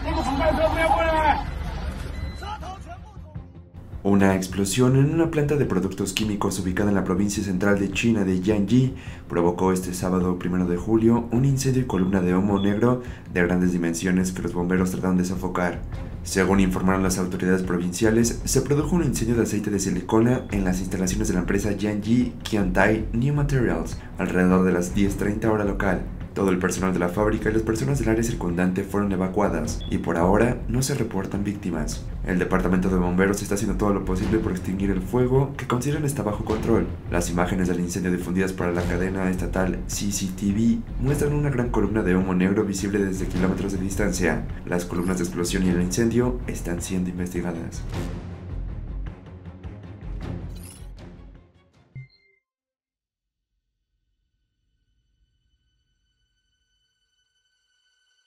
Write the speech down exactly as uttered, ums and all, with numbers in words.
Una explosión en una planta de productos químicos ubicada en la provincia central de China de Jiangxi provocó este sábado primero de julio un incendio y columna de humo negro de grandes dimensiones que los bomberos trataron de sofocar. Según informaron las autoridades provinciales, se produjo un incendio de aceite de silicona en las instalaciones de la empresa Jiangxi Qiantai New Materials alrededor de las diez treinta hora local. Todo el personal de la fábrica y las personas del área circundante fueron evacuadas y por ahora no se reportan víctimas. El departamento de bomberos está haciendo todo lo posible por extinguir el fuego, que consideran está bajo control. Las imágenes del incendio difundidas por la cadena estatal C C T V muestran una gran columna de humo negro visible desde kilómetros de distancia. Las columnas de explosión y el incendio están siendo investigadas.